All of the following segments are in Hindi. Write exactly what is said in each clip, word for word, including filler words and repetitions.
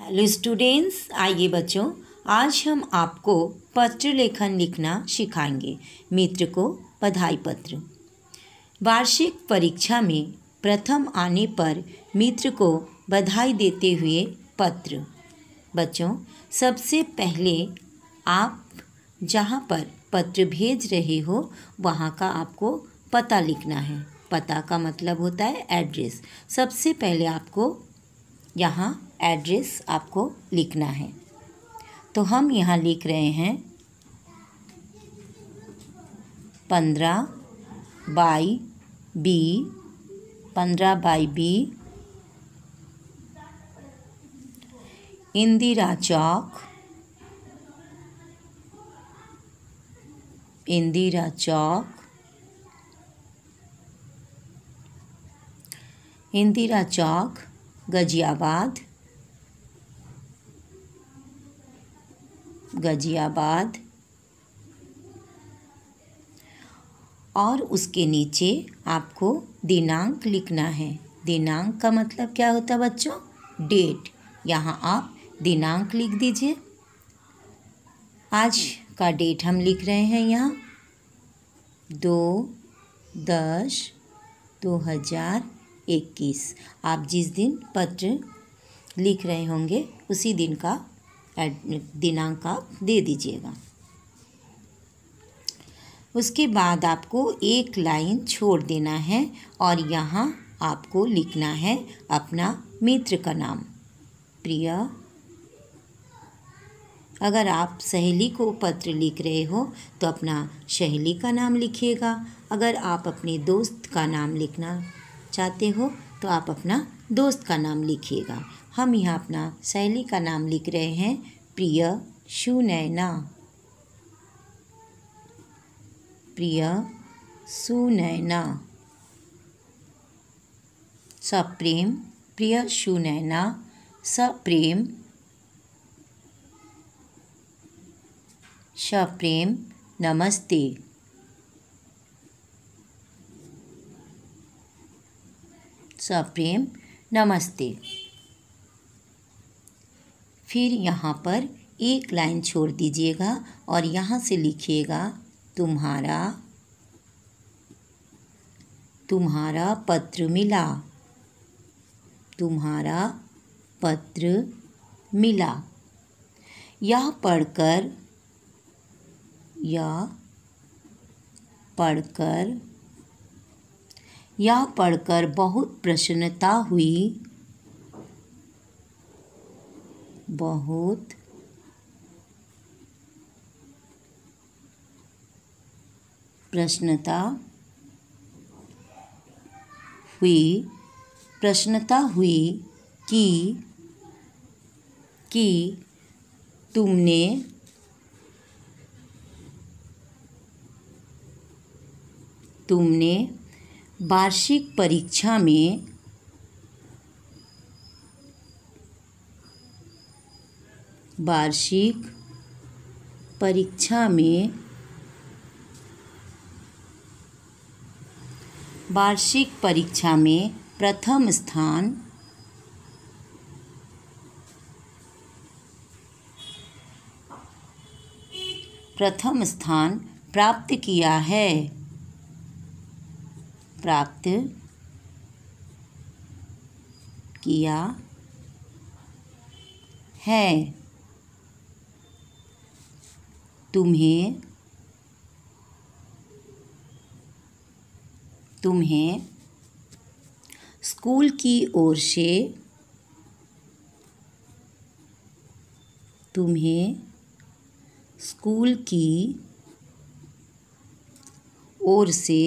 हेलो स्टूडेंट्स, आइए बच्चों, आज हम आपको पत्र लेखन लिखना सिखाएंगे। मित्र को बधाई पत्र। वार्षिक परीक्षा में प्रथम आने पर मित्र को बधाई देते हुए पत्र। बच्चों, सबसे पहले आप जहाँ पर पत्र भेज रहे हो वहाँ का आपको पता लिखना है। पता का मतलब होता है एड्रेस। सबसे पहले आपको यहाँ एड्रेस आपको लिखना है। तो हम यहाँ लिख रहे हैं पंद्रह बाई बी पंद्रह बाई बी इंदिरा चौक इंदिरा चौक इंदिरा चौक गाजियाबाद गाजियाबाद और उसके नीचे आपको दिनांक लिखना है। दिनांक का मतलब क्या होता है बच्चों? डेट। यहाँ आप दिनांक लिख दीजिए। आज का डेट हम लिख रहे हैं यहाँ दो दस दो हज़ार इक्कीस। आप जिस दिन पत्र लिख रहे होंगे उसी दिन का दिनांक आप दे दीजिएगा। उसके बाद आपको एक लाइन छोड़ देना है और यहाँ आपको लिखना है अपना मित्र का नाम। प्रिय। अगर आप सहेली को पत्र लिख रहे हो तो अपना सहेली का नाम लिखिएगा। अगर आप अपने दोस्त का नाम लिखना चाहते हो तो आप अपना दोस्त का नाम लिखिएगा। हम यहाँ अपना सहेली का नाम लिख रहे हैं प्रिय सुनैना। प्रिय सुनैना। सप्रेम। प्रिय सुनैना सप्रेम सप्रेम नमस्ते। सप्रेम नमस्ते। फिर यहाँ पर एक लाइन छोड़ दीजिएगा और यहाँ से लिखिएगा तुम्हारा तुम्हारा पत्र मिला। तुम्हारा पत्र मिला। यह पढ़कर यह पढ़कर यह पढ़कर बहुत प्रसन्नता हुई। बहुत प्रसन्नता हुई प्रसन्नता हुई कि कि तुमने तुमने वार्षिक परीक्षा में वार्षिक परीक्षा में वार्षिक परीक्षा में प्रथम स्थान प्रथम स्थान प्राप्त किया है। प्राप्त किया है। तुम्हें तुम्हें स्कूल की ओर से तुम्हें स्कूल की ओर से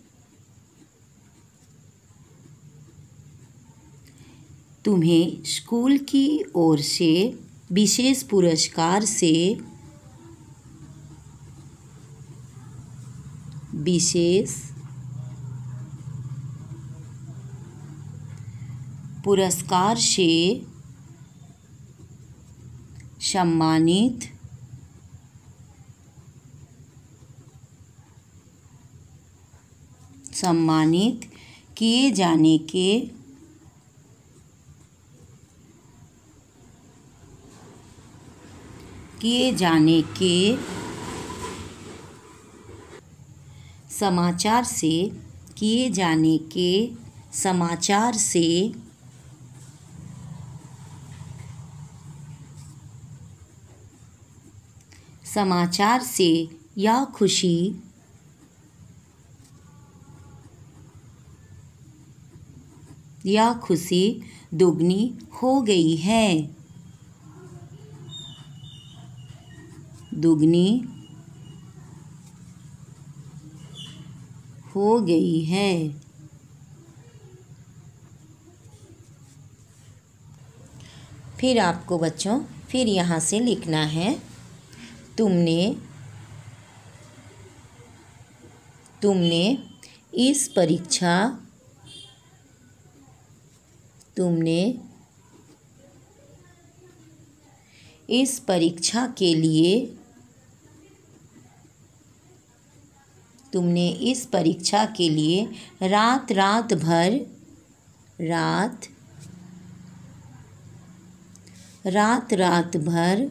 तुम्हें स्कूल की ओर से विशेष पुरस्कार से विशेष पुरस्कार से सम्मानित सम्मानित किए जाने के किए जाने के समाचार से किए जाने के समाचार से समाचार से यह खुशी यह खुशी दुगनी हो गई है दुगनी हो गई है। फिर आपको बच्चों फिर यहाँ से लिखना है, तुमने तुमने इस परीक्षा तुमने इस परीक्षा के लिए तुमने इस परीक्षा के लिए रात रात भर रात रात रात भर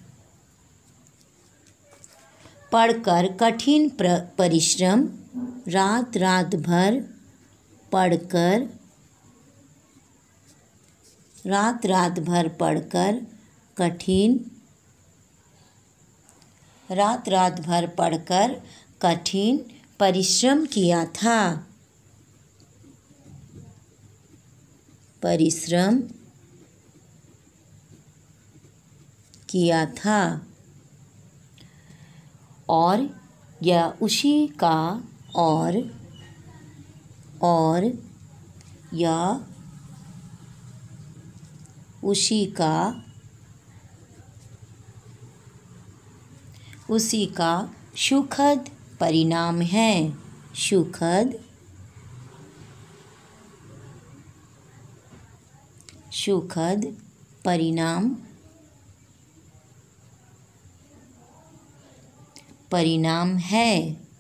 पढ़कर कठिन परिश्रम रात रात भर पढ़कर रात रात भर पढ़कर कठिन रात रात भर पढ़कर कठिन परिश्रम किया था परिश्रम किया था और यह उसी का और और यह उसी का उसी का सुखद परिणाम है सुखद सुखद परिणाम परिणाम है।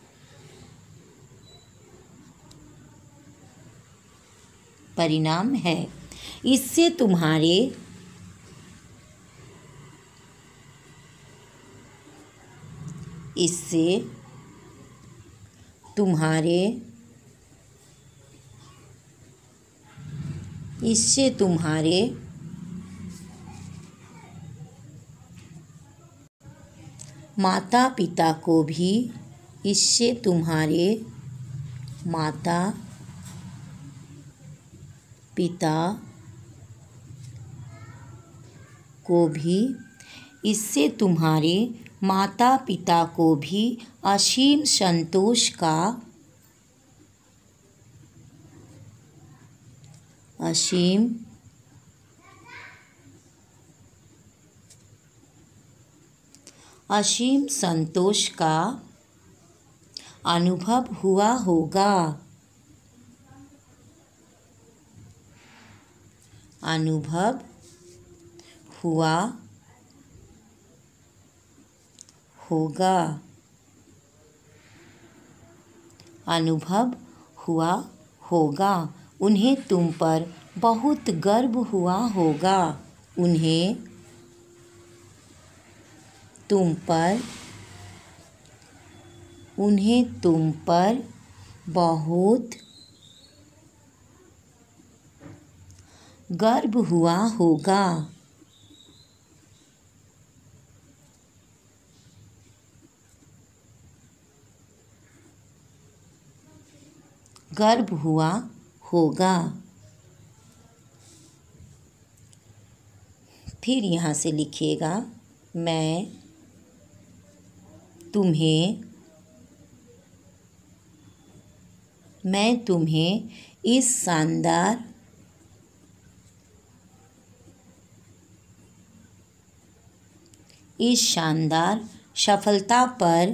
परिणाम है इससे तुम्हारे इससे तुम्हारे इससे तुम्हारे माता पिता को भी इससे तुम्हारे माता पिता को भी इससे तुम्हारे माता पिता को भी असीम संतोष का असीम असीम संतोष का अनुभव हुआ होगा अनुभव हुआ होगा अनुभव हुआ होगा उन्हें तुम पर बहुत गर्व हुआ होगा उन्हें तुम पर उन्हें तुम पर बहुत गर्व हुआ होगा गर्व हुआ होगा। फिर यहाँ से लिखिएगा, मैं तुम्हें मैं तुम्हें इस शानदार इस शानदार सफलता पर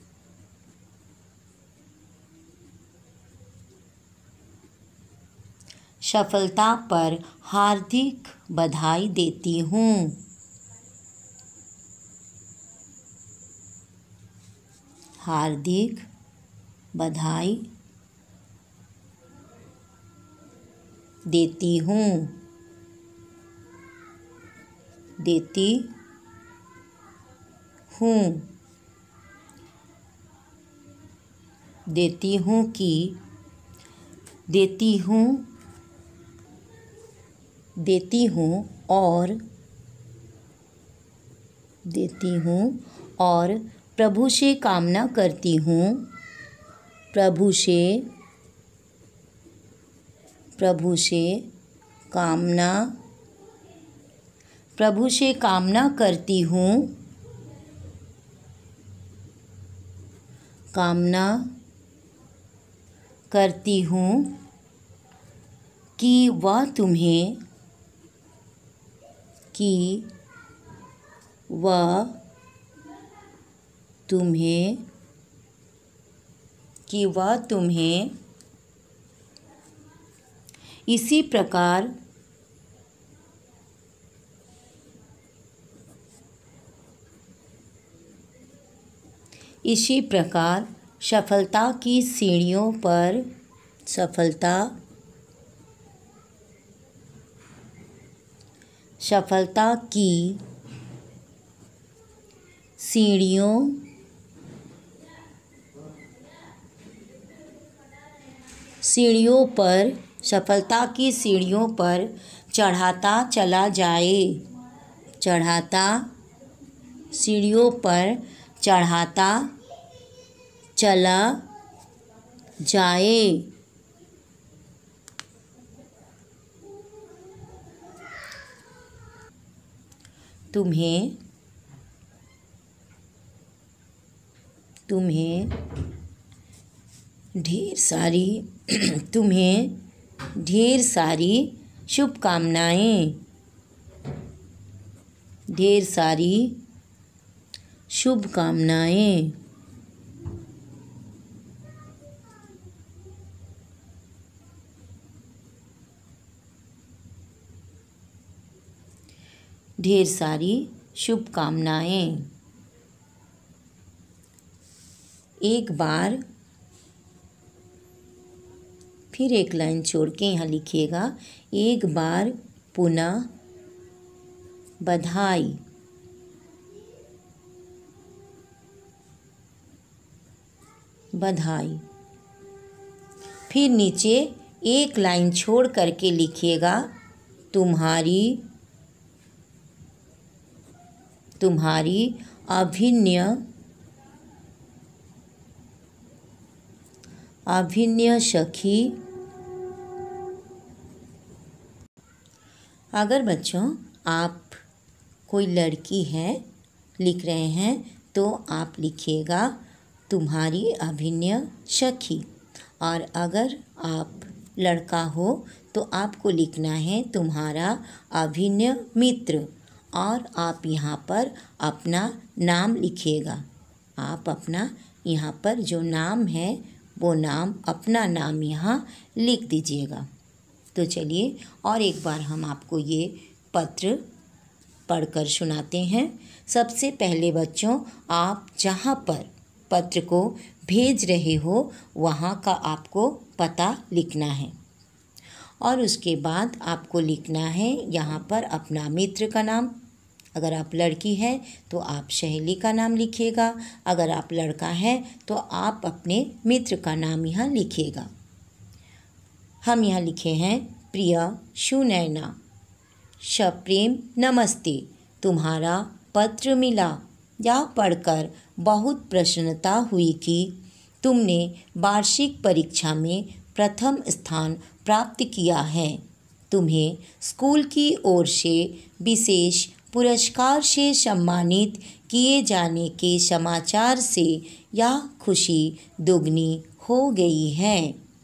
सफलता पर हार्दिक बधाई देती हूँ हार्दिक बधाई देती हूँ देती हूँ देती हूँ कि देती हूँ देती हूँ और देती हूँ और प्रभु से कामना करती हूँ प्रभु से प्रभु से कामना प्रभु से कामना करती हूँ कामना करती हूँ कि वह तुम्हें कि वह तुम्हें कि वह तुम्हें इसी प्रकार इसी प्रकार सफलता की सीढ़ियों पर सफलता सफलता की सीढ़ियों सीढ़ियों पर सफलता की सीढ़ियों पर चढ़ाता चला जाए चढ़ाता सीढ़ियों पर चढ़ाता चला जाए तुम्हें तुम्हें ढेर सारी तुम्हें ढेर सारी शुभकामनाएं ढेर सारी शुभकामनाएं ढेर सारी शुभकामनाएं एक बार फिर एक लाइन छोड़ के यहाँ लिखिएगा एक बार पुनः बधाई बधाई फिर नीचे एक लाइन छोड़ करके लिखिएगा तुम्हारी तुम्हारी अभिनय अभिनय सखी अगर बच्चों आप कोई लड़की है लिख रहे हैं तो आप लिखिएगा तुम्हारी अभिनय सखी और अगर आप लड़का हो तो आपको लिखना है तुम्हारा अभिनय मित्र और आप यहाँ पर अपना नाम लिखिएगा आप अपना यहाँ पर जो नाम है वो नाम अपना नाम यहाँ लिख दीजिएगा। तो चलिए और एक बार हम आपको ये पत्र पढ़कर सुनाते हैं। सबसे पहले बच्चों आप जहाँ पर पत्र को भेज रहे हो वहाँ का आपको पता लिखना है और उसके बाद आपको लिखना है यहाँ पर अपना मित्र का नाम। अगर आप लड़की हैं तो आप सहेली का नाम लिखिएगा, अगर आप लड़का है तो आप अपने मित्र का नाम यहाँ लिखिएगा। हम यहाँ लिखे हैं प्रिय सुनैना सप्रेम नमस्ते, तुम्हारा पत्र मिला। यह पढ़कर बहुत प्रसन्नता हुई कि तुमने वार्षिक परीक्षा में प्रथम स्थान प्राप्त किया है। तुम्हें स्कूल की ओर से विशेष पुरस्कार से सम्मानित किए जाने के समाचार से यह खुशी दुगनी हो गई है।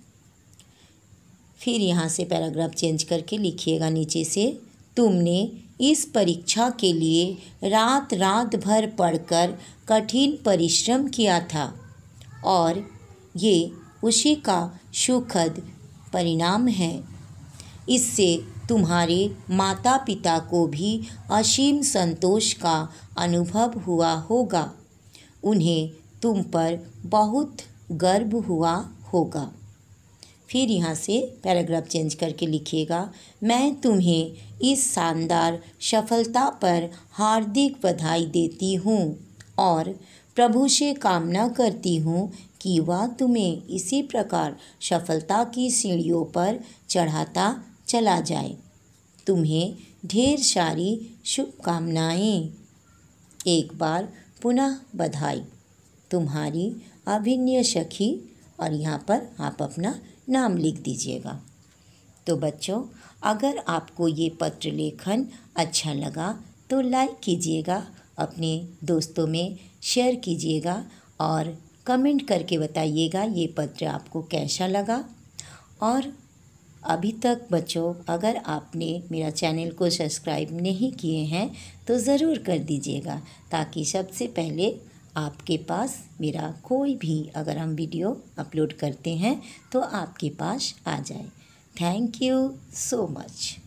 फिर यहाँ से पैराग्राफ चेंज करके लिखिएगा नीचे से, तुमने इस परीक्षा के लिए रात रात भर पढ़कर कठिन परिश्रम किया था और ये उसी का सुखद परिणाम है। इससे तुम्हारे माता पिता को भी असीम संतोष का अनुभव हुआ होगा। उन्हें तुम पर बहुत गर्व हुआ होगा। फिर यहाँ से पैराग्राफ चेंज करके लिखिएगा, मैं तुम्हें इस शानदार सफलता पर हार्दिक बधाई देती हूँ। और प्रभु से कामना करती हूँ कि वह तुम्हें इसी प्रकार सफलता की सीढ़ियों पर चढ़ाता चला जाए। तुम्हें ढेर सारी शुभकामनाएं। एक बार पुनः बधाई। तुम्हारी अभिनय सखी, और यहाँ पर आप अपना नाम लिख दीजिएगा। तो बच्चों, अगर आपको ये पत्र लेखन अच्छा लगा तो लाइक कीजिएगा, अपने दोस्तों में शेयर कीजिएगा और कमेंट करके बताइएगा ये पत्र आपको कैसा लगा। और अभी तक बच्चों, अगर आपने मेरा चैनल को सब्सक्राइब नहीं किए हैं तो ज़रूर कर दीजिएगा, ताकि सबसे पहले आपके पास मेरा कोई भी अगर हम वीडियो अपलोड करते हैं तो आपके पास आ जाए। Thank you so much.